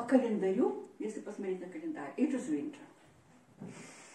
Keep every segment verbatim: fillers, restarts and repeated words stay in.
календарю, если посмотреть на календарь, it is winter.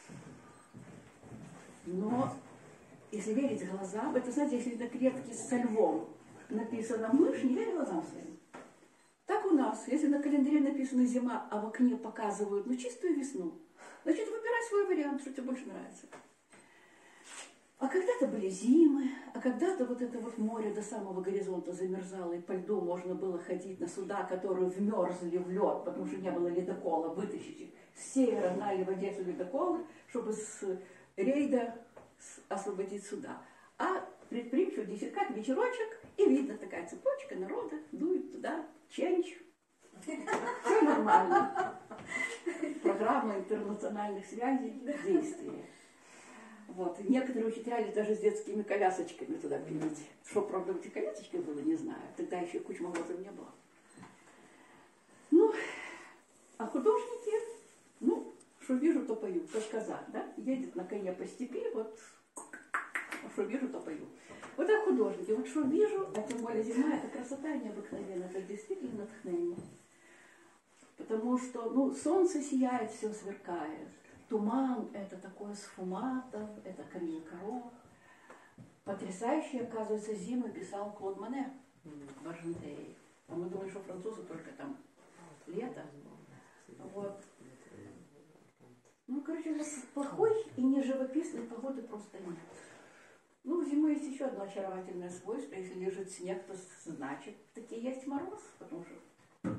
Но если верить глазам, это, знаете, если на клетке со львом написано мышь, не верь глазам своим. Так у нас, если на календаре написано зима, а в окне показывают, ну, чистую весну, значит, выбирай свой вариант, что тебе больше нравится. А когда-то были зимы, а когда-то вот это вот море до самого горизонта замерзало, и по льду можно было ходить на суда, которые вмерзли в лед, потому что не было ледокола, вытащить их. С севера гнали в Одессу ледоколы, чтобы с рейда освободить суда. А предприимчивый десятка, вечерочек, и видно такая цепочка народа, дует туда, ченч. Все нормально. Программа интернациональных связей в действии. Вот. И некоторые учителя даже с детскими колясочками туда пилить. Что, правда, в этих колясочках было, не знаю. Тогда еще куча морозов не было. Ну, а художники, ну, что вижу, то пою. Как казак, да? Едет на коне по степи, вот, что вижу, то пою. Вот так художники. Вот что вижу, а тем более зима, это красота необыкновенная, это действительно натхнение. Потому что, ну, солнце сияет, все сверкает. Туман – это такое сфуматов, это камень-коров. Потрясающие, оказывается, зимы писал Клод Моне в Аржентее. А мы думали, что французы только там лето. Вот. Ну, короче, плохой и неживописной погоды просто нет. Ну, зимой есть еще одно очаровательное свойство. Если лежит снег, то значит, таки есть мороз, потому что...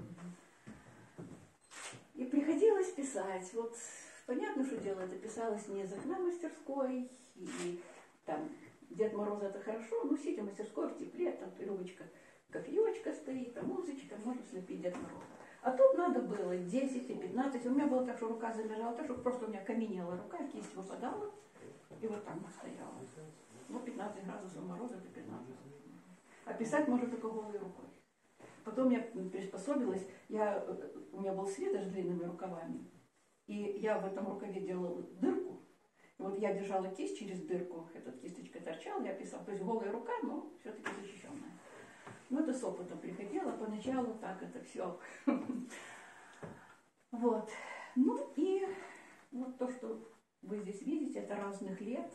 И приходилось писать. Вот понятно, что дело это писалось не из окна мастерской, и там Дед Мороз это хорошо, ну, сидя в мастерской в тепле, там рюмочка, кофеечка стоит, там музычка, можно слепить Дед Мороза. А тут надо было десять и пятнадцать. У меня было так, что рука замерзала, так что просто у меня каменела рука, кисть выпадала, и вот там стояла. Ну, пятнадцать градусов мороза, это пятнадцать. А писать можно только голой рукой. Потом я приспособилась, я, у меня был свитер с длинными рукавами, и я в этом рукаве делала дырку. И вот я держала кисть через дырку, эта кисточка торчала, я писала. То есть голая рука, но все-таки защищенная. Ну, это с опытом приходило, поначалу так это все. Вот. Ну и вот то, что вы здесь видите, это разных лет.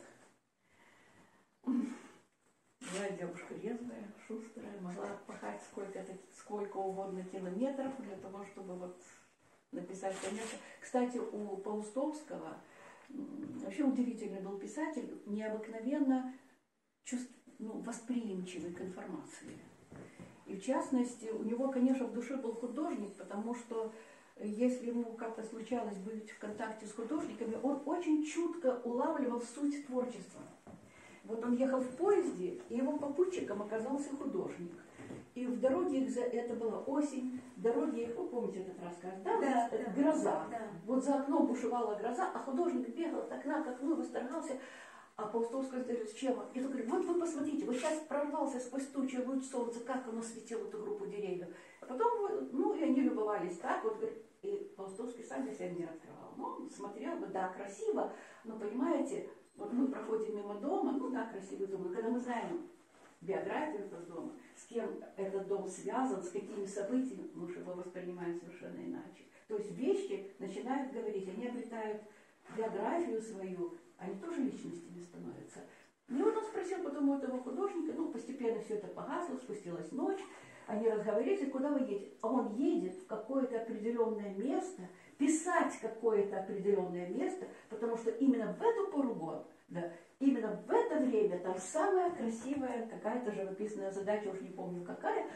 Я девушка резвая, шустрая, могла пахать сколько, сколько угодно километров для того, чтобы вот написать конечно. Кстати, у Паустовского вообще удивительный был писатель, необыкновенно чувств, ну, восприимчивый к информации. И в частности, у него, конечно, в душе был художник, потому что если ему как-то случалось быть в контакте с художниками, он очень чутко улавливал суть творчества. Вот он ехал в поезде, и его попутчиком оказался художник. И в дороге их за... это была осень, в дороге их, вы помните этот рассказ, да? Да, Вот, да, гроза. Да. Вот за окном бушевала гроза, а художник бегал от окна к окну, восторгался. А Паустовский говорит, с чем? И он говорит, вот вы посмотрите, вот сейчас прорвался сквозь тучи луч солнца, как оно светило эту группу деревьев. А потом, ну, и они любовались так, вот, говорит, и Паустовский сам для себя мир открывал. Ну, он смотрел бы, да, красиво, но, понимаете, вот мы проходим мимо дома, ну да, красивый дом, но когда мы знаем биографию этого дома, с кем этот дом связан, с какими событиями, мы же его воспринимаем совершенно иначе. То есть вещи начинают говорить, они обретают биографию свою, они тоже личностями становятся. И вот он спросил потом у этого художника, ну постепенно все это погасло, спустилась ночь, они разговорились, куда вы едете? А он едет в какое-то определенное место, писать какое-то определенное место, потому что именно в эту пору года, да, именно в это время там самая красивая какая-то живописная задача, уж не помню какая.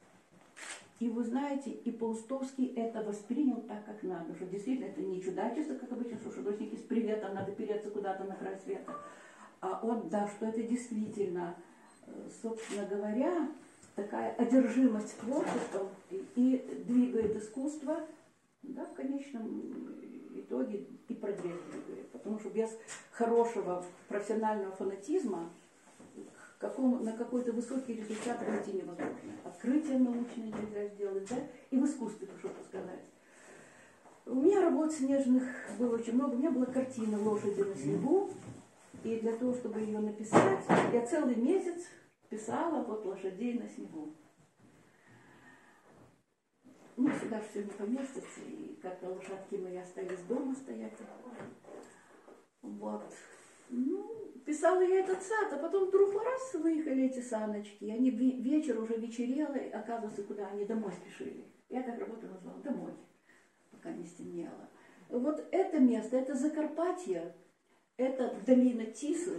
И вы знаете, и Паустовский это воспринял так, как надо, что действительно это не чудачество, как обычно, что художники с приветом надо переться куда-то на край света, а он, да, что это действительно, собственно говоря, такая одержимость творчеством и, и двигает искусство, да, в конечном итоге и прогресс двигает. Потому что без хорошего профессионального фанатизма какому, на какой-то высокий результат выйти невозможно. Открытие научное нельзя сделать, да, и в искусстве что-то сказать. У меня работ снежных было очень много. У меня была картина «Лошади на снегу», и для того, чтобы ее написать, я целый месяц писала вот лошадей на снегу. ну, сюда все не поместится, и как-то лошадки мои остались дома стоять. Вот. Ну, писала я этот сад, а потом вдруг раз выехали эти саночки, и они вечер уже вечерело, и оказывается, куда они домой спешили. Я так работу назвала домой, пока не стемнело. Вот это место, это Закарпатье, это долина Тисы.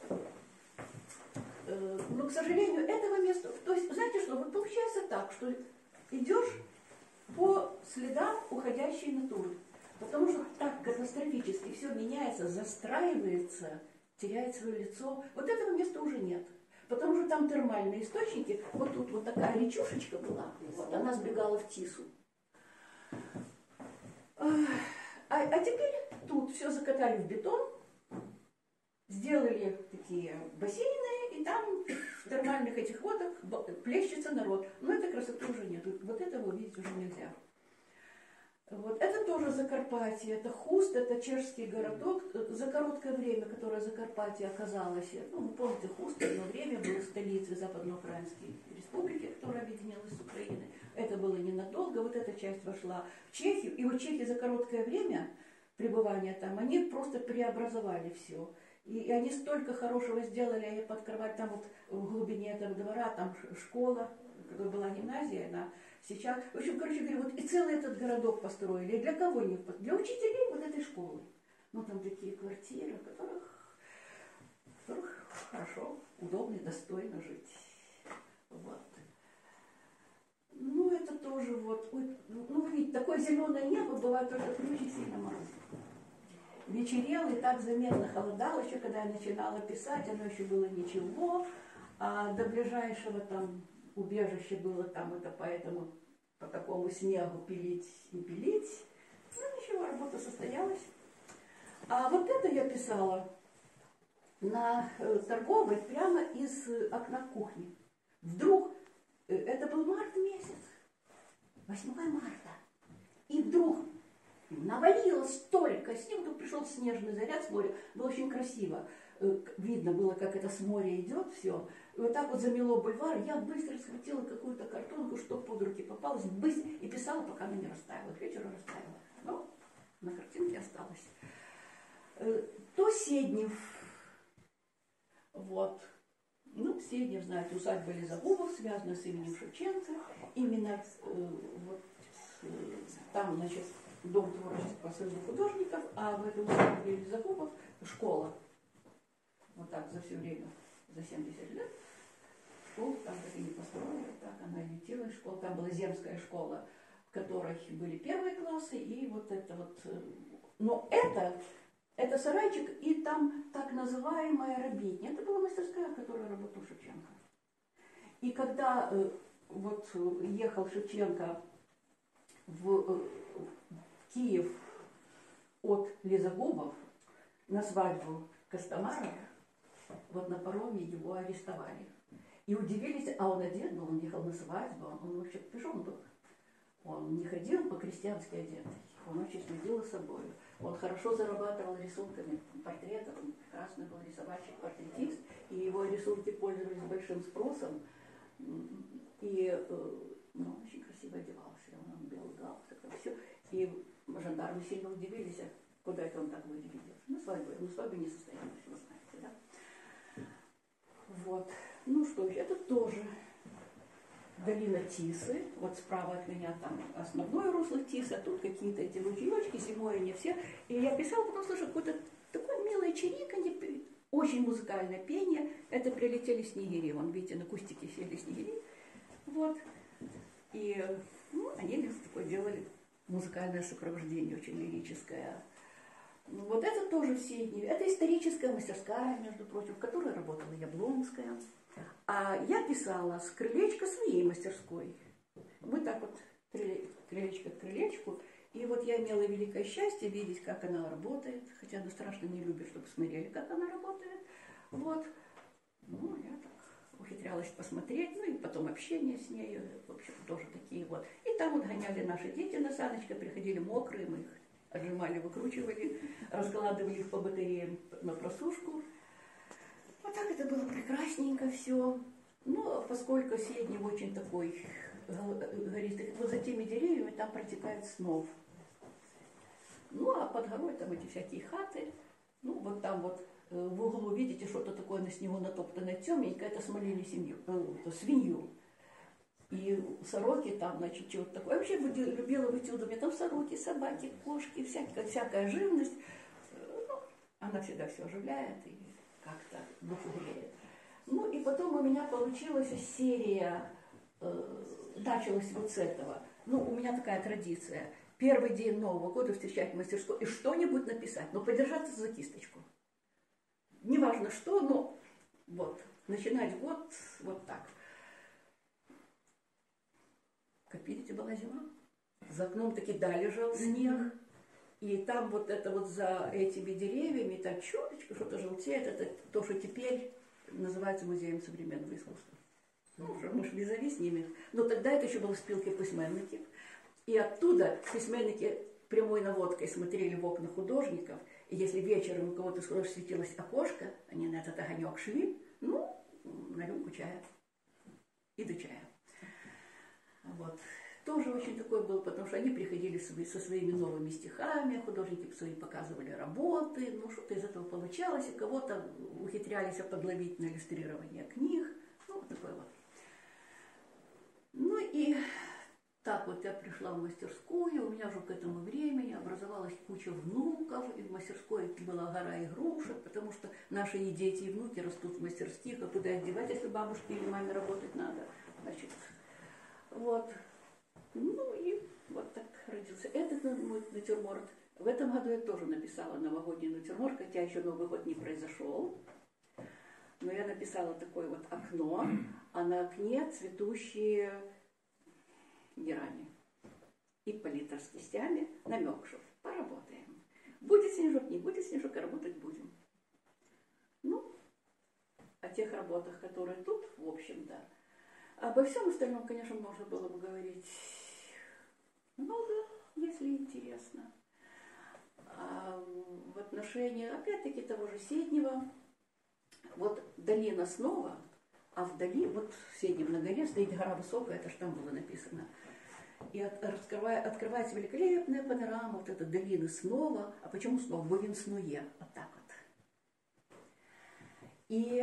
Но, к сожалению, этого места, то есть, знаете что, вот получается так, что идешь по следам уходящей натуры, потому что так катастрофически все меняется, застраивается, теряет свое лицо. Вот этого места уже нет, потому что там термальные источники, вот тут вот такая речушечка была, вот она сбегала в Тису. А, а теперь тут все закатали в бетон, сделали такие бассейны, и там в термальных этих водах плещется народ. Но этой красоты уже нет. Вот этого увидеть уже нельзя. Вот. Это тоже Закарпатье, это Хуст, это чешский городок. За короткое время, которое Закарпатье оказалось, ну, вы помните, Хуст одно время был столицей Западноукраинской республики, которая объединилась с Украиной. Это было ненадолго, вот эта часть вошла в Чехию. И вот чехи за короткое время пребывания там, они просто преобразовали все. И, и они столько хорошего сделали, они подкрывали там вот в глубине этого двора, там школа, которая была гимназия, она сейчас, в общем, короче говоря, вот и целый этот городок построили. И для кого не? Для учителей вот этой школы. Ну, там такие квартиры, в которых, в которых хорошо, удобно, достойно жить. Вот. Ну, это тоже вот, ну, вы видите, такое зеленое небо бывает только при очень сильном морозе. Вечерело, и так заметно холодало, еще когда я начинала писать, оно еще было ничего, а до ближайшего там убежища было там это поэтому по такому снегу пилить и пилить. Ну ничего, работа состоялась. А вот это я писала на торговой прямо из окна кухни. Вдруг, это был март месяц, восьмое марта, и вдруг навалилось столько снега, тут пришел снежный заряд с моря, было очень красиво. Видно было, как это с моря идет все. И вот так вот замело бульвар, я быстро схватила какую-то картонку, что под руки попалось, быстро, и писала, пока она не растаяла. К вечеру растаяла. Но на картинке осталось. То Седнев. Вот. Ну, Седнев, знаете, усадьба Лизагубов, связана с именем Шевченко. Именно вот там, значит, Дом творчества Союза художников, а в этом усадьбе Лизагубов школа. Вот так за все время, за семьдесят лет, школу там так и не построили, так она и летела, школа, там была земская школа, в которой были первые классы, и вот это вот, но это, это сарайчик, и там так называемая рабитня, это была мастерская, в которой работал Шевченко. И когда вот ехал Шевченко в Киев от Лизагубов на свадьбу Костомарова, вот на пароме его арестовали. И удивились, а он одет был, он ехал на свадьбу, он вообще пешом был. Он не ходил по-крестьянски одетый, он очень следил за собой. Он хорошо зарабатывал рисунками портретов, он прекрасный был рисовальщик, портретист, и его рисунки пользовались большим спросом. И ну, он очень красиво одевался, он белый галстук, все. И жандармы сильно удивились, куда это он так выглядел. На свадьбе, на свадьбе не состоялось, вы знаете, да? Вот. Ну что ж, это тоже долина Тисы. Вот справа от меня там основное русло Тисы, а тут какие-то эти ручеечки, зимой они все. И я писала, потом слышу какое-то такое милое чириканье, очень музыкальное пение. Это прилетели снегири. Вон, видите, на кустике сели снегири. Вот. И ну, они такое делали музыкальное сопровождение, очень лирическое. Вот это тоже в Седневе. Это историческая мастерская, между прочим, в которой работала Яблонская. А я писала с крылечка своей мастерской. Мы так вот крылечко к крылечку. И вот я имела великое счастье видеть, как она работает. Хотя она страшно не любит, чтобы смотрели, как она работает. Вот. Ну, я так ухитрялась посмотреть. Ну и потом общение с ней. В общем, тоже такие вот. И там вот гоняли наши дети на саночках, приходили мокрые, мы их отжимали, выкручивали, раскладывали их по батареям на просушку. Вот так это было прекрасненько все. Но поскольку Седнев очень такой говорит, вот за теми деревьями там протекает Снов. Ну, а под горой там эти всякие хаты. Ну, вот там вот в углу видите что-то такое на снегу натоптанное темненькое, это смолили семью, э, свинью. И сороки там, значит, чего-то такое. Вообще любила в эти доме, там сороки, собаки, кошки, всякая, всякая живность. Ну, она всегда все оживляет и как-то душу греет. Ну, и потом у меня получилась серия, э, началась вот с этого. Ну, у меня такая традиция. Первый день Нового года встречать в мастерской и что-нибудь написать, но подержаться за кисточку. Неважно что, но вот, начинать год вот так. Как видите, была зима. За окном таки да, лежал снег. И там вот это вот за этими деревьями, так чуточку что-то желтеет, это то, что теперь называется музеем современного искусства. Ну, уже мы шли за с ними. Но тогда это еще было спілки письменників. И оттуда письменники прямой наводкой смотрели в окна художников, и если вечером у кого-то скоро светилось окошко, они на этот огонек шли, ну, на рюмку чая. И до чая. Вот. Тоже очень такой был, потому что они приходили со своими новыми стихами, художники свои показывали работы, ну, что-то из этого получалось, и кого-то ухитрялись подловить на иллюстрирование книг, ну, вот такой вот. Ну, и так вот я пришла в мастерскую, у меня уже к этому времени образовалась куча внуков, и в мастерской была гора игрушек, потому что наши и дети, и внуки растут в мастерских, а куда их девать, если бабушке или маме работать надо, значит, вот. Ну и вот так родился этот мой натюрморт. В этом году я тоже написала новогодний натюрморт, хотя еще Новый год не произошел. Но я написала такое вот окно, а на окне цветущие герани. И палитра с кистями, намек, что поработаем. Будет снежок, не будет снежок, а работать будем. Ну, о тех работах, которые тут, в общем-то. Обо всем остальном, конечно, можно было бы говорить много, если интересно. А в отношении, опять-таки, того же Седнева, вот долина Снова, а вдали, вот в Седнем на горе стоит гора высокая, это же там было написано. И от, раскрывая, открывается великолепная панорама вот этой долины Снова. А почему Снова? Бо він снує. Вот так вот. И...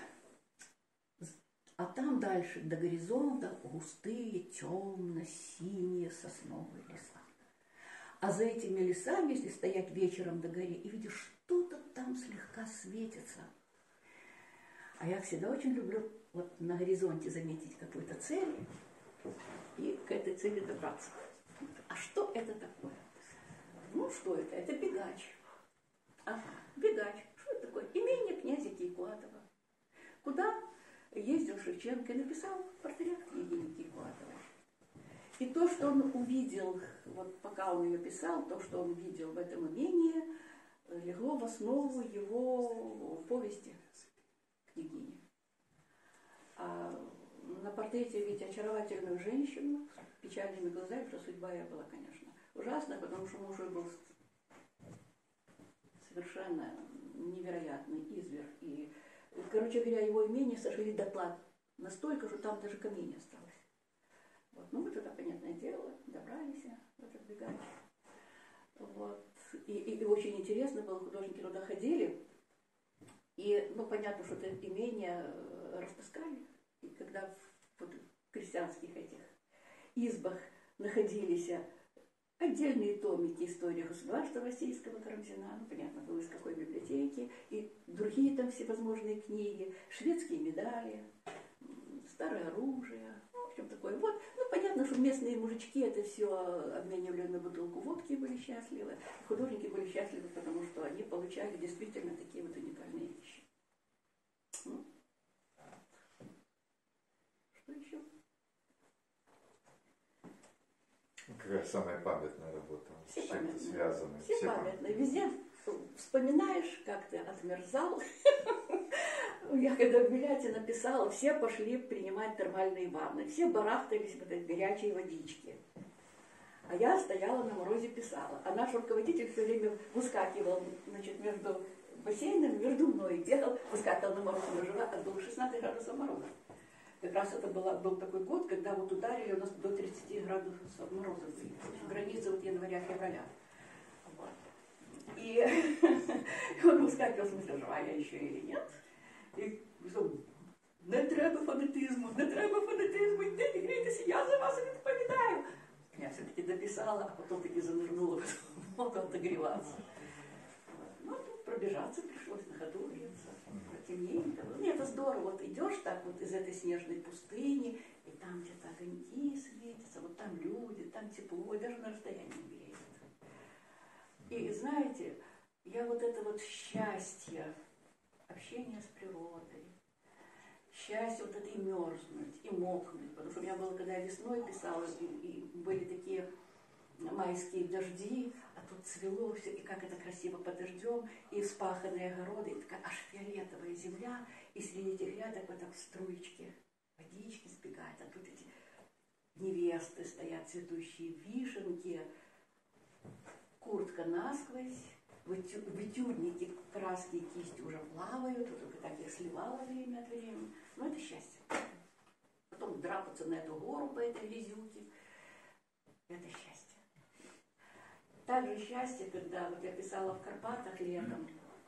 А там дальше до горизонта густые, темно-синие сосновые леса. А за этими лесами, если стоять вечером до горы, и видишь, что-то там слегка светится. А я всегда очень люблю вот на горизонте заметить какую-то цель и к этой цели добраться. А что это такое? Ну, что это? Это Бегач. Ага, Бегач. Что это такое? Имение князя Киекуатова. Куда ездил Шевченко и написал портрет княгини Киекуатовой. И то, что он увидел, вот пока он ее писал, то, что он видел в этом имении, легло в основу его повести княгини. А на портрете ведь очаровательную женщину с печальными глазами, что судьба ее была, конечно, ужасная, потому что муж был совершенно невероятный изверг. И, короче говоря, его имение сожгли дотла настолько, что там даже камней не осталось. Вот. Ну, мы туда, понятное дело, добрались в этот Бегач. Вот. И, и, и очень интересно было, художники туда ходили, и, ну, понятно, что это имение растаскали. И когда в, вот, в крестьянских этих избах находились отдельные томики истории государства российского Карамзина, ну, понятно было, из какой библиотеки, и другие там всевозможные книги, шведские медали, старое оружие, ну, в общем такое. Вот, ну, понятно, что местные мужички это все обменивали на бутылку водки и были счастливы. Художники были счастливы, потому что они получали действительно такие вот уникальные вещи. Ну, что еще? Какая самая памятная работа? Все с чем-то памятные. связаны? Все, Все памятные. Везде вспоминаешь, как ты отмерзал. Я когда в Беляте написала, все пошли принимать термальные ванны. Все барахтались в этой горячей водичке. А я стояла на морозе писала. А наш руководитель все время выскакивал, значит, между бассейном, между мной. Бегал, выскакивал на мороз, на жара, было шестнадцать градусов мороза. Как раз это была, был такой год, когда вот ударили у нас до тридцати градусов мороза были. Граница вот января-февраля. Вот. И он выскакивал, в смысле, жива я еще или нет. И не треба фанатизму, не треба фанатизму, йдіть, грійтеся, я за вас відповідаю. Я все-таки дописала, а потом таки занырнула в воду отогреваться. Ну, тут пробежаться пришлось, на ходу греться. Темненько. Ну, это здорово, вот идешь так вот из этой снежной пустыни, и там где-то огоньки светятся, вот там люди, там тепло, и даже на расстоянии греет. И знаете, я вот это вот счастье, общение с природой, счастье вот это и мерзнуть, и мокнуть, потому что у меня было, когда я весной писала, и, и были такие майские дожди, а тут цвело все, и как это красиво под дождем, и вспаханные огороды, и такая аж фиолетовая земля, и среди этих грядок вот так в струечке водички сбегает, а тут эти невесты стоят, цветущие вишенки, куртка насквозь, в этюднике краски и кисти уже плавают, вот только так их сливала время от времени. Ну, это счастье. Потом драпаться на эту гору по этой грязюке. Это счастье. Также счастье, когда вот я писала в Карпатах летом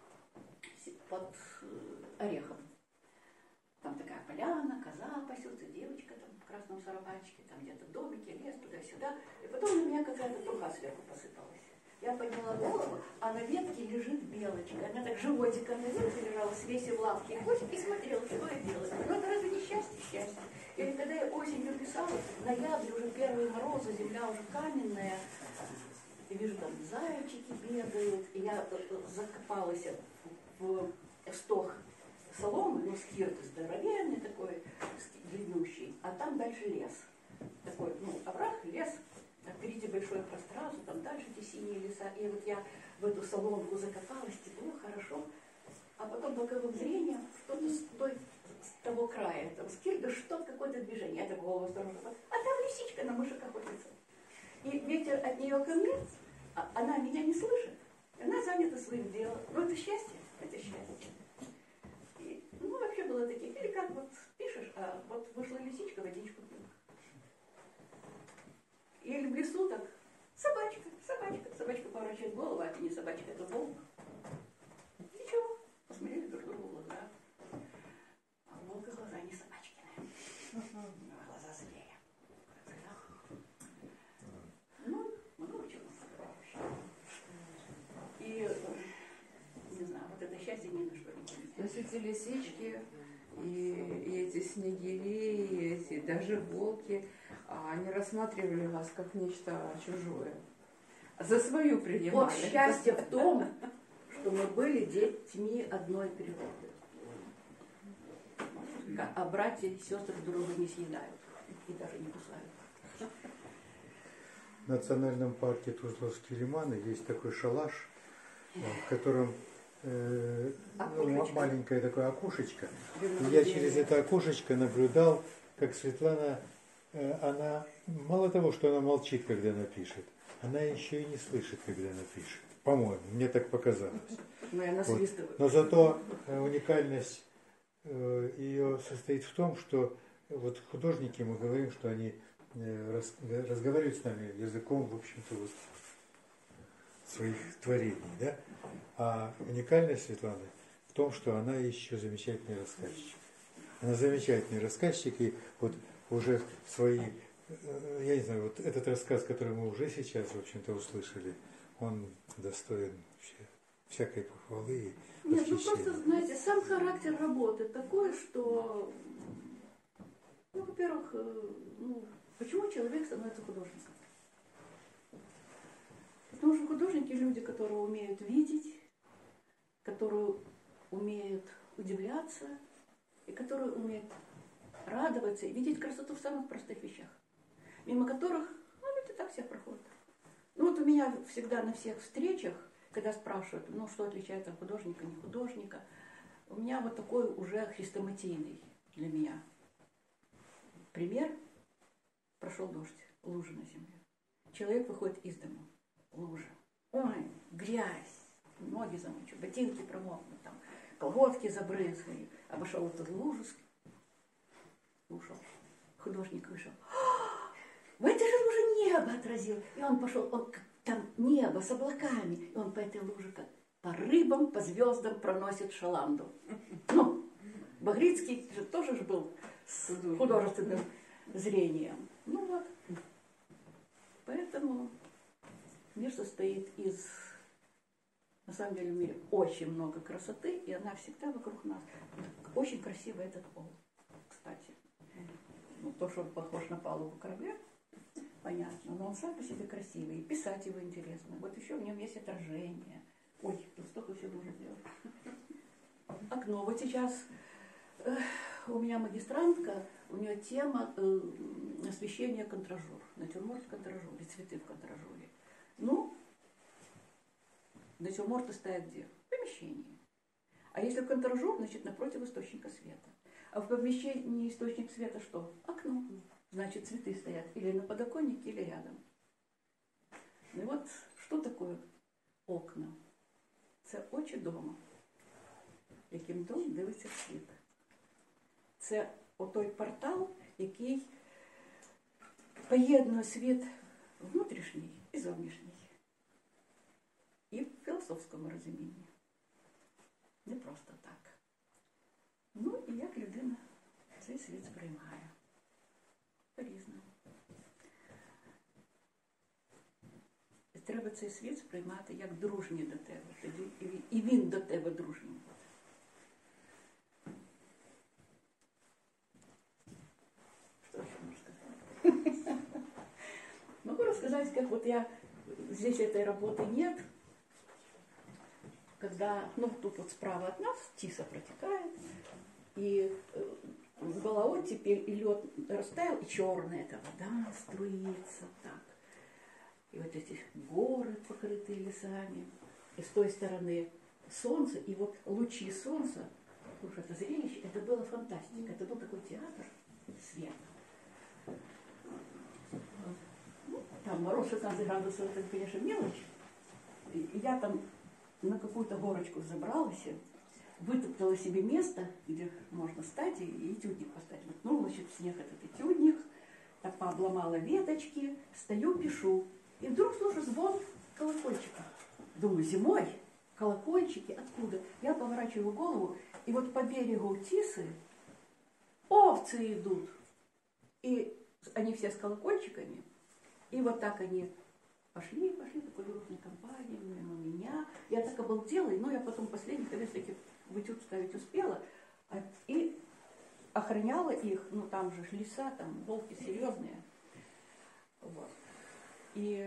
под Орехом. Там такая поляна, коза пасется, девочка там в красном сарафанчике, там где-то домики, лес, туда-сюда. И потом на меня какая-то труха сверху посыпалась. Я подняла голову, а на ветке лежит белочка. Она так животиком на ветке лежала, свесив лапки и хвостик, и смотрела, что я делаю. Ну это разве не счастье? Счастье. Или когда я осенью писала, в ноябре уже первые морозы, земля уже каменная, и вижу, там зайчики бегают, и я закопалась в стог соломы, ну скирт здоровенный такой, длиннющий, а там дальше лес. Такой, ну, овраг, лес. А впереди большое пространство, там дальше эти синие леса. И вот я в эту соломку закопалась, тепло, хорошо. А потом боковым зрением что-то с, той, с того края этого скирда, что-то, какое-то движение. Я так голову осторожно. А там лисичка на мышек охотится. И ветер от нее ко мне, а она меня не слышит. Она занята своим делом. Ну это счастье, это счастье. И, ну вообще было таких. Или как вот пишешь, а вот вышла лисичка, водичку пила. Или в лесу так, собачка, собачка, собачка поворачивает голову, а это не собачка, это волк. Ничего, посмотрели друг другу в глаза. А у волка глаза не собачкины, а глаза зверя. Ну, много чего вообще. И, не знаю, вот это счастье ни на что не делится. То есть эти лисички, и, и эти снегири, и эти даже волки, они рассматривали вас как нечто чужое. За свою принимали. Вот счастье в том, что мы были детьми одной природы. А братья и сестры друг друга не съедают и даже не кусают. В национальном парке Тузловские лиманы есть такой шалаш, в котором э, ну, маленькое такое окошечко. И я через это окошечко наблюдал, как Светлана, э, она мало того, что она молчит, когда она пишет, она еще и не слышит, когда она пишет. По-моему, мне так показалось. Но, я вот. Но зато э, уникальность э, ее состоит в том, что вот художники, мы говорим, что они э, раз, разговаривают с нами языком, в общем-то, вот, своих творений, да? А уникальность Светланы в том, что она еще замечательный рассказчик. Она замечательный рассказчик, и вот уже свои, я не знаю, вот этот рассказ, который мы уже сейчас, в общем-то, услышали, он достоин вообще всякой похвалы и Нет, ну просто, знаете, сам характер работы такой, что, ну, во-первых, ну, почему человек становится художником? Потому что художники – люди, которые умеют видеть, которые умеют удивляться, и которые умеют радоваться и видеть красоту в самых простых вещах, мимо которых, ну, люди так всех проходят. Ну, вот у меня всегда на всех встречах, когда спрашивают, ну, что отличает от художника, не художника, у меня вот такой уже хрестоматийный для меня пример. Прошел дождь, лужа на земле. Человек выходит из дома. Лужа. Ой, грязь, ноги замочу, ботинки промокнут, там, колготки забрызгали. Обошел эту лужу, ушел художник вышел. Это же лужа небо отразил. И он пошел, он, там небо с облаками. И он по этой луже, как по рыбам, по звездам проносит шаланду. Ну, Багрицкий же тоже же был с художественным зрением. Ну вот. Поэтому мир состоит из, на самом деле, в мире очень много красоты, и она всегда вокруг нас. Очень красивый этот пол, кстати. Ну, то, что он похож на палубу корабля, понятно, но он сам по себе красивый, и писать его интересно. Вот еще в нем есть отражение. Ой, тут столько всего нужно делать. Окно. Вот сейчас э, у меня магистрантка, у нее тема э, освещения контражур. Натюрморт в контражуре, цветы в контражуре. Ну, натюрморты ставят где? В помещении. А если в контражур, значит напротив источника света. А в помещении источник света что? Окно. Значит, цветы стоят или на подоконнике, или рядом. Ну и вот, что такое окна? Це очі дома, яким дом дивиться світ. Це отой портал, який поєднує світ внутрішній і зовнішній. І в філософському розумінні. Не просто так. Ну і як людина цей світ сприймає. По-різному. І треба цей світ сприймати як дружній до тебе. Тоді і він до тебе дружній буде. Что еще можно сказать? Могу рассказать, как вот я, здесь этой работы нет, когда, ну, тут вот справа от нас Тиса протекает, и была оттепель, и лед растаял, и черная эта вода струится так. И вот эти горы, покрытые лесами, и с той стороны солнце, и вот лучи солнца, уж это зрелище, это было фантастика, это был такой театр света. Ну, там мороз шестнадцать градусов, это, конечно, мелочь. И я там на какую-то горочку забралась, вытоптала себе место, где можно стать и этюдник поставить. Ну, значит, в снег этот этюдник, так пообломала веточки, стою, пишу. И вдруг слышу звон колокольчика. Думаю, зимой колокольчики, откуда? Я поворачиваю голову, и вот по берегу Тисы овцы идут. И они все с колокольчиками. И вот так они пошли, пошли, такой дружной компанией, мимо меня. Я так обалдела, но я потом последний конец таки в этюд ставить успела. И охраняла их, ну там же леса, там волки серьезные. Вот. И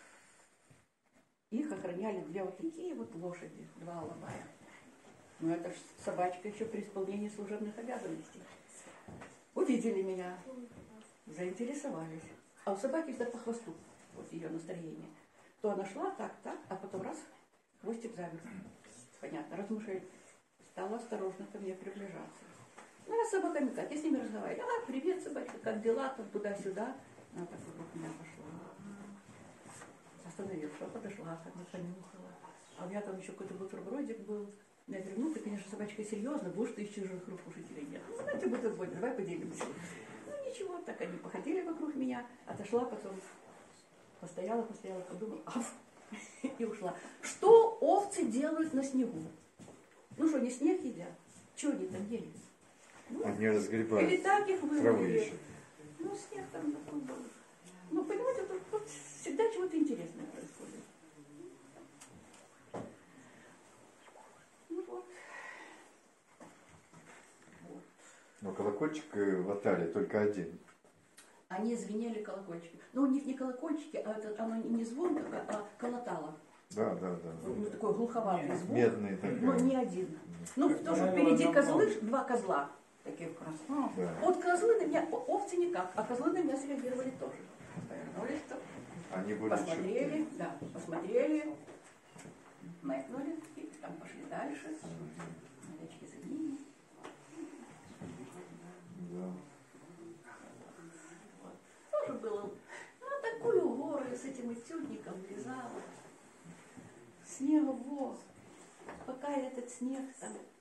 их охраняли две вот такие вот лошади, два алабая. Ну это ж собачка еще при исполнении служебных обязанностей. Увидели меня, заинтересовались. А у собаки всегда по хвосту, вот ее настроение. То она шла так, так, а потом раз, хвостик замер. Понятно, размышляет. Стала осторожно ко мне приближаться. Ну, я с собаками как, я с ними разговариваю. А, привет, собачка, как дела, там туда-сюда. Она так вокруг меня пошла. Остановилась, подошла, так понюхала. А у меня там еще какой-то бутербродик был. Я говорю, ну ты, конечно, собачка серьезно, будешь ты из чужих рук кушать или нет? Ну, знаете, бутербродик, давай поделимся. Ну, ничего, так они походили вокруг меня, отошла, потом постояла, постояла, подумала, аф, и ушла. Что овцы делают на снегу? Ну что, не снег едят? Чего они там ели? Ну, они разгребают. Или так их вывели. Еще. Ну, снег там такой был. Ну, понимаете, тут, тут всегда чего-то интересное происходит. Ну вот. Вот. Но колокольчик в Атале только один. Они звенели колокольчики. Но у них не колокольчики, а это, оно не звон, а, а колотало. Да, да, да. Ну, такой глуховатый звук. Медный такой. Но не один. Ну, потому что впереди козлы, два козла. Таких красных. Да. Вот козлы на меня, овцы никак, а козлы на меня среагировали тоже. Повернулись, то Они были посмотрели, чуть... да, посмотрели, мэкнули, и там пошли дальше. Овечки за ними. Да. Вот. Тоже было, ну, такую гору с этим этюдником влезала. Снеговоз. Пока этот снег там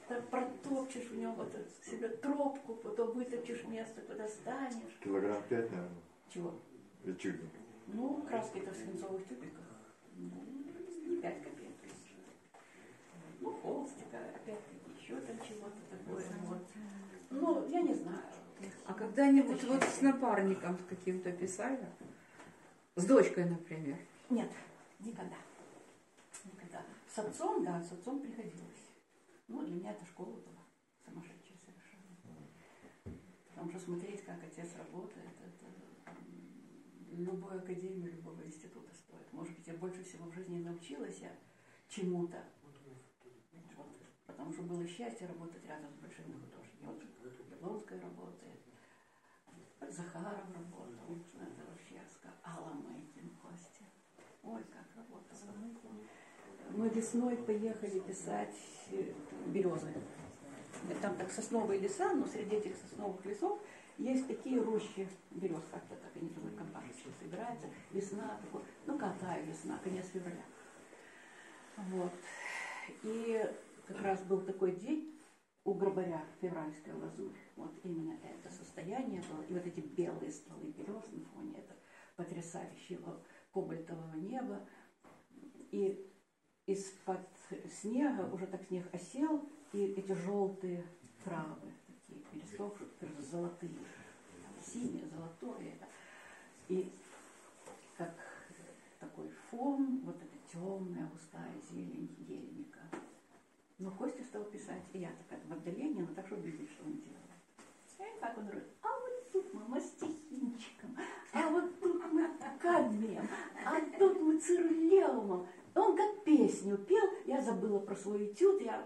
так протопчешь в нем вот эту себе тропку, потом вытопчешь место, куда станешь. Килограмм пять, наверное, Чего? лечебник. Ну, краски-то в свинцовых тюбиках. Ну, пять копеек. Ну, холстика, опять-таки, еще там чего-то такое. Вот. Ну, я не знаю. А когда-нибудь вот с напарником с каким-то писали? С дочкой, например? Нет, никогда. Никогда. С отцом, да, с отцом приходилось. Ну, для меня это школа была сумасшедшая совершенно. Потому что смотреть, как отец работает, это любой академии, любого института стоит. Может быть, я больше всего в жизни научилась я чему-то. Вот. Потому что было счастье работать рядом с большими художниками. Вот Яблонская работает, Захаров работал, это вообще Алла Мэйкин, Костя. Ой, как работала. Мы весной поехали писать березы. Там так сосновые леса, но среди этих сосновых лесов есть такие рощи берез, как-то так они думают, компашечки собираются. Весна, такой, ну какая весна, конец февраля. Вот. И как раз был такой день у Грабаря, февральская лазурь. Вот именно это состояние было. И вот эти белые стволы берез на фоне этого потрясающего кобальтового неба. И из-под снега уже так снег осел, и эти желтые травы, такие пересохшие, золотые, синее, золотое. И как такой фон, вот эта темная, густая зелень ельника. Но Костя стал писать, и я такая в отдалении, но так, чтобы видеть, что он делает. И как он говорит, а вот тут мы мастихинчиком, а вот тут мы кадмием, а тут мы цирлеумом. Он как песню пел, я забыла про свой этюд, я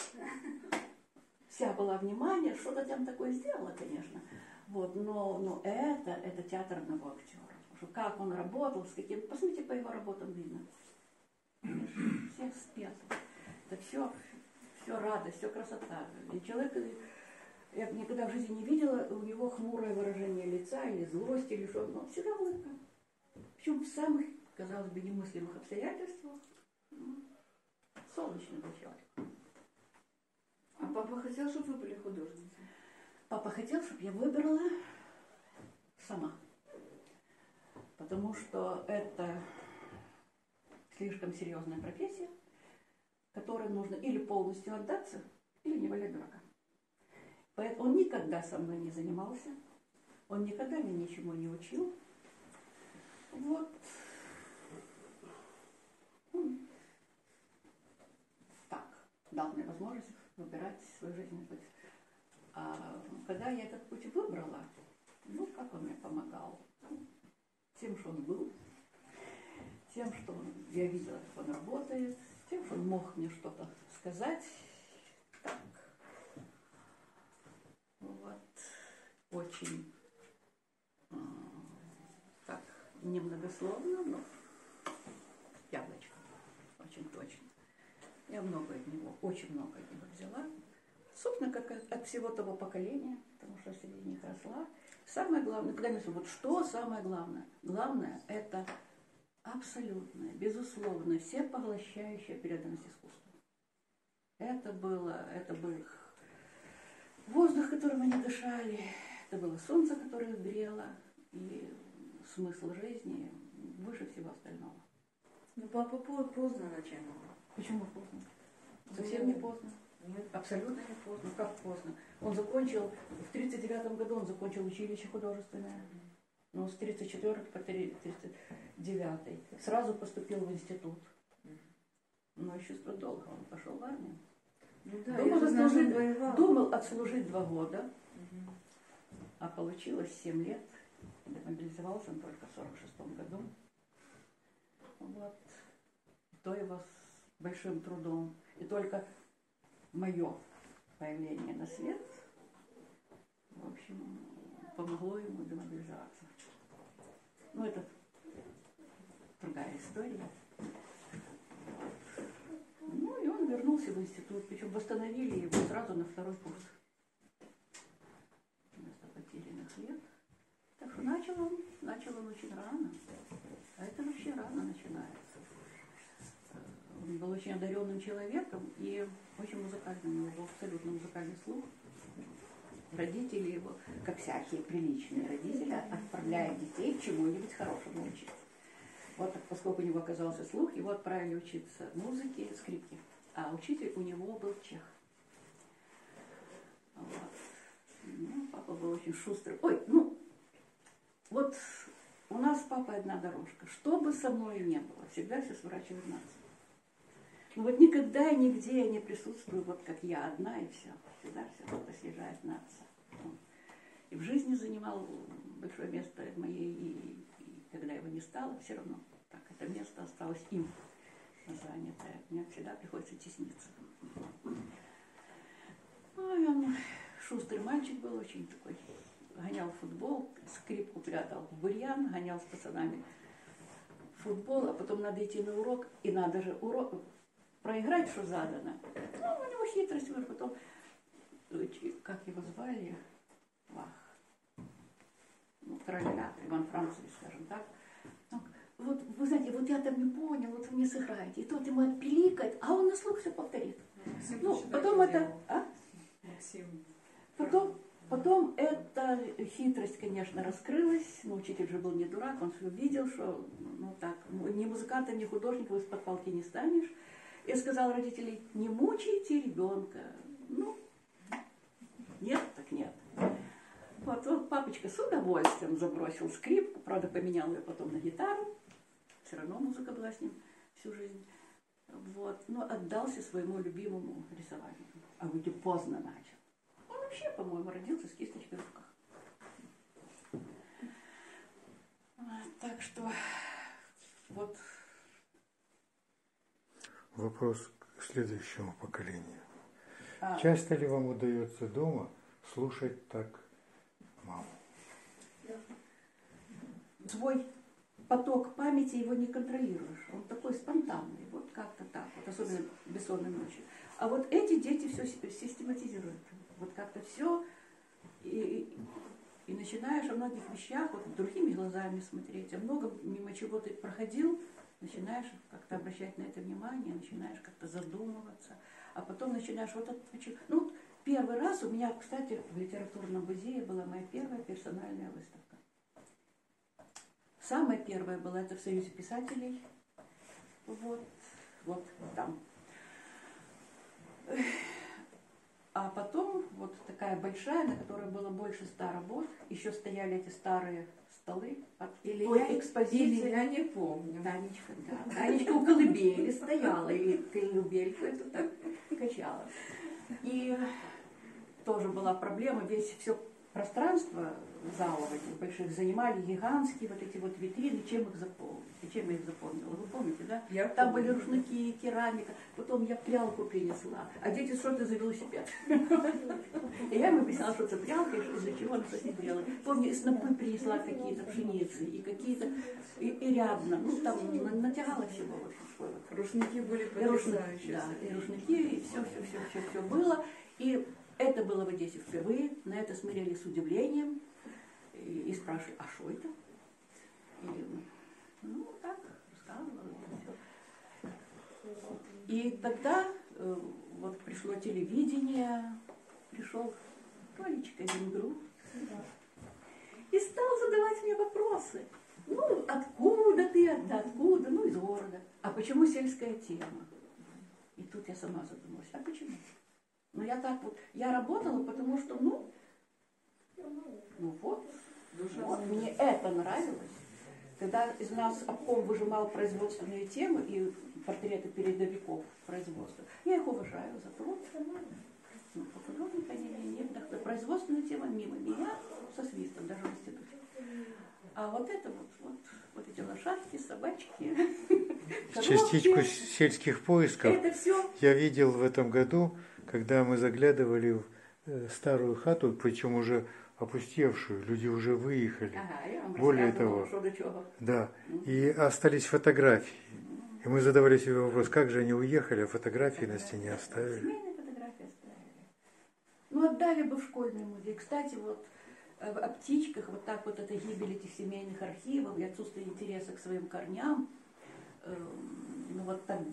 вся была внимание, что-то там такое сделала, конечно. Вот, но, но это, это театр одного актера. Что как он работал, с каким... Посмотрите, по его работам видно. Все спеты. Это все, все радость, все красота. И человек, я никогда в жизни не видела у него хмурое выражение лица, или злость, или что, но всегда улыбка. Причем в самых, казалось бы, немыслимых обстоятельствах. Солнечный был человек. А папа хотел, чтобы вы были художницей? Папа хотел, чтобы я выбрала сама. Потому что это слишком серьезная профессия, которой нужно или полностью отдаться, или не валять дурака. Поэтому он никогда со мной не занимался, он никогда меня ничему не учил. Вот. Он так дал мне возможность выбирать свой жизненный путь. А когда я этот путь выбрала, ну, как он мне помогал? Тем, что он был, тем, что он, я видела, как он работает, тем, что он мог мне что-то сказать. Так. Вот. Очень э, так, немногословно, но яблочко. Очень точно. Я много от него, очень много от него взяла. Собственно, как от всего того поколения, потому что среди них росла. Самое главное, когда мне спрашивают, вот что самое главное? Главное – это абсолютная, безусловная, всепоглощающая преданность искусству. Это было, это был воздух, которым они дышали, это было солнце, которое грело, и смысл жизни выше всего остального. Ну, папа поздно начинал. Почему поздно? Совсем не поздно. Нет, абсолютно не поздно. Как поздно? Он закончил, в тридцать девятом году он закончил училище художественное. Но с тридцать четвёртого по тридцать девятый сразу поступил в институт. Но еще долго он пошел в армию. Ну, да, думал, я знаю, отслужить, воевал. думал отслужить два года, Угу. а получилось семь лет. Демобилизовался он только в сорок шестом году. Вот. То его с большим трудом. И только мое появление на свет, в общем, помогло ему демобилизоваться. Ну, это другая история. Ну, и он вернулся в институт, причем восстановили его сразу на второй курс. Вместо потерянных лет. Так что начал он, начал он очень рано. А это вообще рано начинается. Он был очень одаренным человеком и очень музыкальным, у него был абсолютно музыкальный слух. Родители его, как всякие приличные родители, отправляют детей к чему-нибудь хорошему учиться. Вот поскольку у него оказался слух, его отправили учиться музыке, скрипке. А учитель у него был чех. Вот. Ну, папа был очень шустрый. Ой, ну, вот у нас с папой одна дорожка. Что бы со мной ни было, всегда все сворачивает нацию. Ну вот никогда и нигде я не присутствую, вот как я одна и все. Всегда все кто-то съезжает на отца. И в жизни занимал большое место моей, и, и когда его не стало, все равно так, это место осталось им занятое. Мне всегда приходится тесниться. Ой, он шустрый мальчик был, очень такой. Гонял в футбол, скрипку прятал в бурьян, гонял с пацанами в футбол, а потом надо идти на урок, и надо же урок проиграть, что задано. Ну, у него хитрость, вот потом, как его звали, Вах, ну, короля, Иван Францевич, скажем так. Ну, вот, вы знаете, вот я там не понял, вот вы не сыграете. И тот ему отпиликает, а он на слух все повторит. Максим, ну, потом это... А? Максим. Потом, потом эта хитрость, конечно, раскрылась. Но учитель же был не дурак, он все видел, что ну так, ни музыкантом, ни художником из-под палки не станешь. И сказал родителей, не мучайте ребенка. Ну, нет, так нет. Вот, вот папочка с удовольствием забросил скрипку, правда, поменял ее потом на гитару. Все равно музыка была с ним всю жизнь. Вот, но отдался своему любимому рисованию. А ведь и поздно начал. Он вообще, по-моему, родился с кисточкой в руках. Так что вот. Вопрос к следующему поколению. А, Часто ли вам удается дома слушать так маму? свой поток памяти его не контролируешь. Он такой спонтанный, вот как-то так, вот, особенно бессонной ночью. А вот эти дети все систематизируют. Вот как-то все. И, и начинаешь о многих вещах вот другими глазами смотреть. А много мимо чего ты проходил, начинаешь как-то обращать на это внимание, начинаешь как-то задумываться. А потом начинаешь вот это... Ну, вот первый раз у меня, кстати, в литературном музее была моя первая персональная выставка. Самая первая была это в Союзе писателей. Вот, вот там. А потом вот такая большая, на которой было больше ста работ. Еще стояли эти старые столы от Или, той я, экспозиции. или я не помню. Танечка, да. Танечка у колыбели стояла, и колыбельку эту так качала. И тоже была проблема, весь все пространство залов этих больших занимали гигантские вот эти вот витрины, чем их заполнить. И чем я их заполнила? Вы помните, да? Я Там помню. были рушники, керамика, потом я прялку принесла, а дети, что это за велосипед? И я им объясняла, что это прялка, и из-за чего она с ней делает. Помню, и снопы принесла какие-то пшеницы, и какие-то, и, и рядом, ну там натягала всего, в общем, Рушники были и рушники, потрясающие. да, и рушники, и все, все, все, все, все было. И это было в Одессе впервые, на это смотрели с удивлением и, и спрашивали, а что это? И, ну, так, рассказывала. И тогда э, вот пришло телевидение, пришел Толечка Венгру и стал задавать мне вопросы. Ну, откуда ты, да откуда, ну, из города. А почему сельская тема? И тут я сама задумалась, а почему? Ну, я так вот, я работала, потому что, ну, ну вот, Душа вот занята. мне это нравилось. Когда из нас обком выжимал производственные темы и портреты передовиков производства, я их уважаю за труд. Ну, по художнику они не вдохновляют. Производственная тема мимо меня со свистом, даже в институте. А вот это вот, вот, вот эти лошадки, собачки, Частичку коровки, сельских поисков это все. я видел в этом году, когда мы заглядывали в э, старую хату, причем уже опустевшую, люди уже выехали. Ага, я вам Более рассказывала, того, что до чего. Да, и остались фотографии. И мы задавали себе вопрос, как же они уехали, а фотографии на стене оставили. Семейные фотографии оставили. Ну, отдали бы в школьный музей. Кстати, вот э, о птичках, вот так вот эта гибель этих семейных архивов и отсутствие интереса к своим корням, э, ну вот тогда,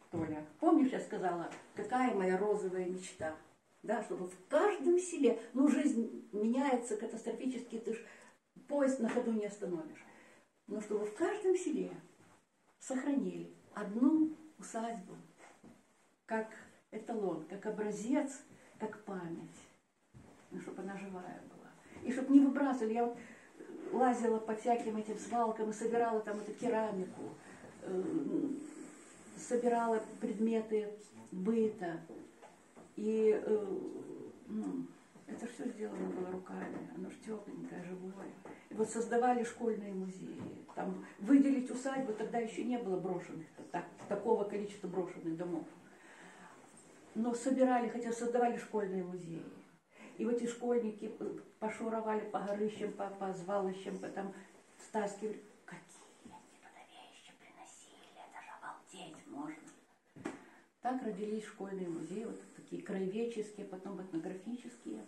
Толя, помнишь, я сказала, какая моя розовая мечта? Да, чтобы в каждом селе, ну, жизнь меняется катастрофически, ты ж поезд на ходу не остановишь. Но чтобы в каждом селе сохранили одну усадьбу, как эталон, как образец, как память. Ну, чтобы она живая была. И чтобы не выбрасывали. Я вот лазила по всяким этим свалкам и собирала там эту керамику, э, собирала предметы быта. И э, ну, это все сделано было руками. Оно ж тепленькое, живое. И вот создавали школьные музеи. Там выделить усадьбу, тогда еще не было брошенных, так, такого количества брошенных домов. Но собирали, хотя создавали школьные музеи. И вот эти школьники пошуровали по горыщам, по, по звалищам, потом стаскивали. Какие они туда вещи приносили, это же обалдеть можно. Так родились школьные музеи, вот такие краеведческие, потом этнографические.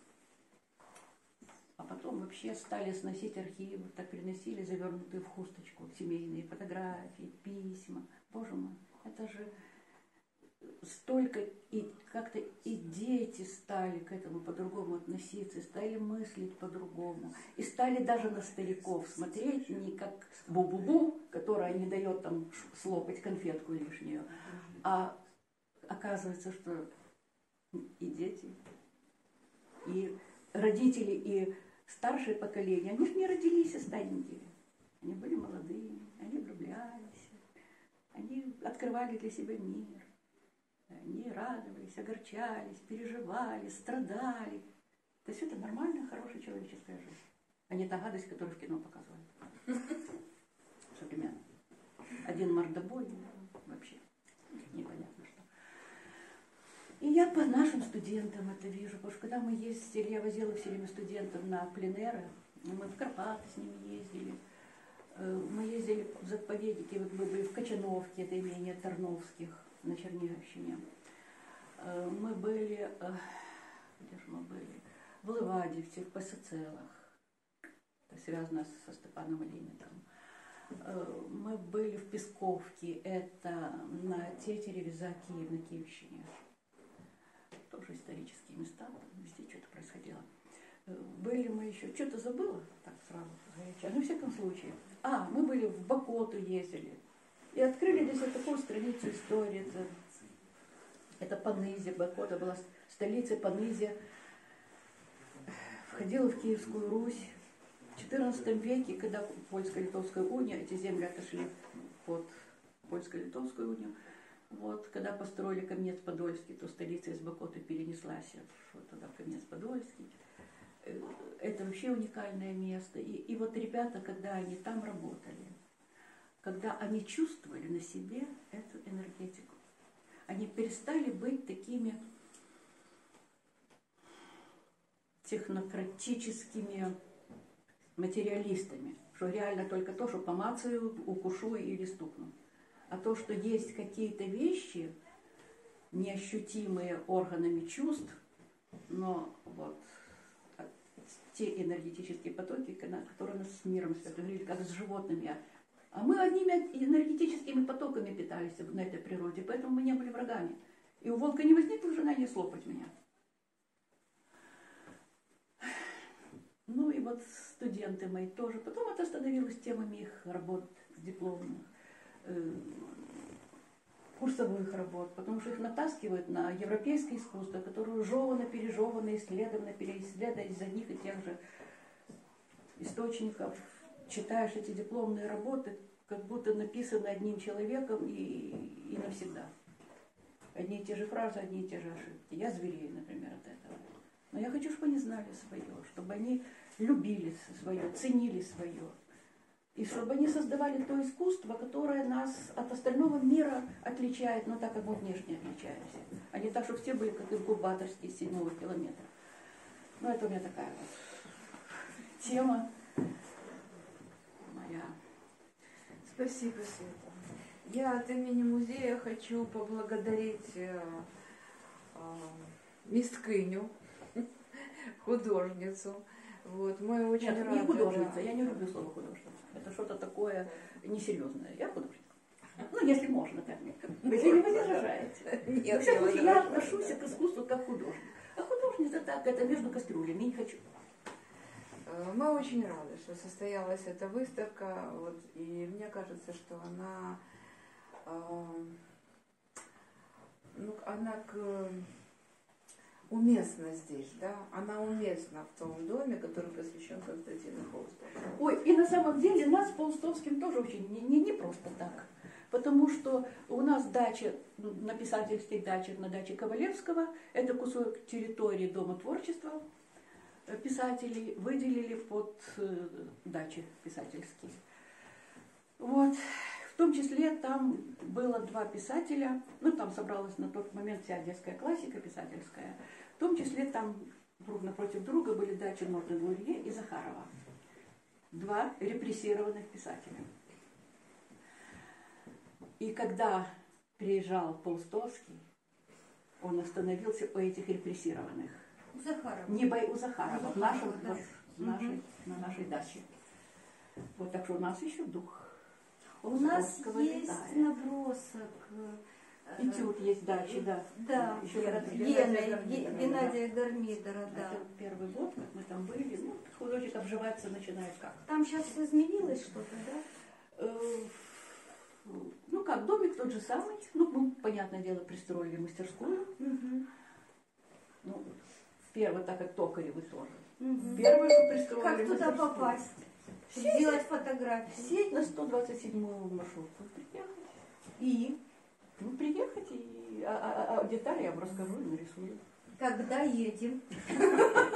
А потом вообще стали сносить архивы, так приносили завернутые в хусточку семейные фотографии, письма. Боже мой, это же столько, и как-то и дети стали к этому по-другому относиться, и стали мыслить по-другому, и стали даже на стариков смотреть не как бу-бу-бу, которая не дает там слопать конфетку лишнюю, а оказывается, что и дети, и родители, и старшее поколение, они же не родились старенькими, они были молодыми, они влюблялись, они открывали для себя мир. Они радовались, огорчались, переживали, страдали. То есть это нормальная, хорошая человеческая жизнь. А не та гадость, которую в кино показывают. Современно. Один мордобой, вообще непонятно что. И я по нашим студентам это вижу, потому что когда мы ездили, я возила все время студентов на пленеры, мы в Карпаты с ними ездили. Мы ездили в заповедники, вот мы были в Кочановке, это имение Тарновских, на Черниговщине. Мы были, где же мы были? В Левадевце, в Пасацелах. Это связано со Степаном Лимитом. Мы были в Песковке, это на Тетереве за Киев, на Киевщине. Тоже исторические места, везде что-то происходило. Были мы еще, что-то забыла, так сразу, горячо. Ну, в всяком случае. А, мы были в Бакоту ездили. И открыли для себя такую страницу истории. Это, это Панызя, Бакота была столицей Панызя. Входила в Киевскую Русь. В четырнадцатом веке, когда польско-литовская уния, эти земли отошли под польско-литовскую унию, вот, когда построили Каменец-Подольский, то столица из Бакоты перенеслась вот туда, в Каменец-Подольский. Это вообще уникальное место. И, и вот ребята, когда они там работали, когда они чувствовали на себе эту энергетику, они перестали быть такими технократическими материалистами, что реально только то, что помацаю, укушу или стукну. А то, что есть какие-то вещи, неощутимые органами чувств, но вот те энергетические потоки, которые нас с миром связывали, как с животными. А мы одними энергетическими потоками питались на этой природе, поэтому мы не были врагами. И у волка не возникло желания слопать меня. Ну и вот студенты мои тоже. Потом это становилось темами их работ дипломных, э, курсовых работ, потому что их натаскивают на европейское искусство, которое жевано, пережевано, исследовано, переисследовано из одних и тех же источников. Читаешь эти дипломные работы, как будто написаны одним человеком и, и навсегда. Одни и те же фразы, одни и те же ошибки. Я зверею, например, от этого. Но я хочу, чтобы они знали свое, чтобы они любили свое, ценили свое. И чтобы они создавали то искусство, которое нас от остального мира отличает, но так, как мы внешне отличаемся. А не так, чтобы все были как инкубаторские с седьмого километра. Ну, это у меня такая вот тема моя. Спасибо, Света. Я от имени музея хочу поблагодарить э, э, Мисткиню, художницу. Вот, мы очень Нет, рады. не художница, Да. я не люблю слово художница. Это что-то такое несерьезное. Я художник. Ну, если можно, так. Вы не возражаете? Нет, Во всяком не случае, я возражаю. отношусь к искусству как художник. А художник это так, это между кастрюлями, не хочу. Э, Мы очень рады, что состоялась эта выставка, вот, и мне кажется, что она, э, ну, она к, уместна здесь, да, она уместна в том доме, который посвящен Константину Паустовскому. Ой, и на самом деле нас с Паустовским тоже очень не, не, не просто так. Потому что у нас дача, на писательских дачах, на даче Ковалевского, это кусок территории Дома творчества писателей, выделили под э, дачи писательские. Вот. В том числе там было два писателя, ну там собралась на тот момент вся детская классика писательская, в том числе там друг напротив друга были дачи Норден-Лурье и Захарова. Два репрессированных писателя. И когда приезжал Паустовский, он остановился у этих репрессированных. Захаров. Не бо- у Захарова, в нашем, да. вот, в нашей, на нашей даче. Вот так что у нас еще дух. У нас Паустовского есть летает. набросок. э, Этюд есть дачи, да. Да, Еще Гена, когда- Ге- Геннадия Гармидера, да. Это первый год, как мы там были, ну, художник обживаться начинает как? Там сейчас изменилось что-то, да? Э, Ну как, домик тот же самый. Ну, мы, понятное дело, пристроили мастерскую. Мгм. Ну, первый, так как Токаревы тоже. Мгм. Первое, что пристроили Как туда мастерскую. попасть? Сесть. Сделать фотографии. Сеть на сто двадцать седьмую маршрутку, приехать. И Ну, приехать, и, а, а- а детали я вам расскажу и нарисую. когда едем?